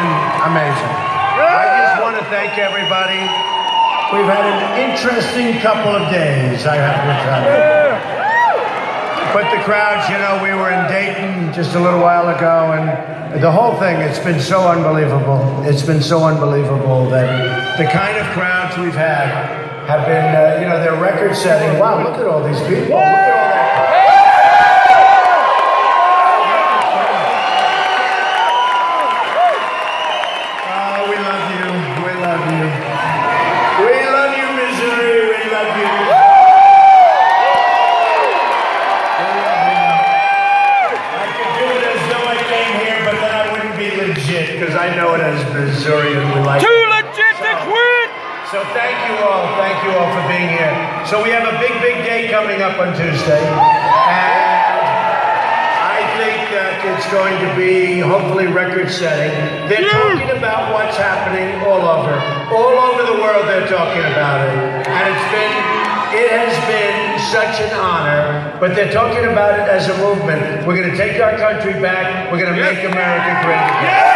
been amazing. I just want to thank everybody. We've had an interesting couple of days, I have to tell you. But the crowds, you know, we were in Dayton just a little while ago, and the whole thing, it's been so unbelievable. It's been so unbelievable that the kind of crowds we've had have been, you know, they're record-setting. Wow, look at all these people. Look at all that. Oh, we love you. We love you. We love you, Missouri. We love you. Because I know it as Missouri and we like Too legit to quit! So thank you all for being here. So we have a big day coming up on Tuesday. And I think that it's going to be hopefully record-setting. They're talking about what's happening all over the world. They're talking about it. And it has been such an honor, but they're talking about it as a movement. We're going to take our country back. We're going to make America great again.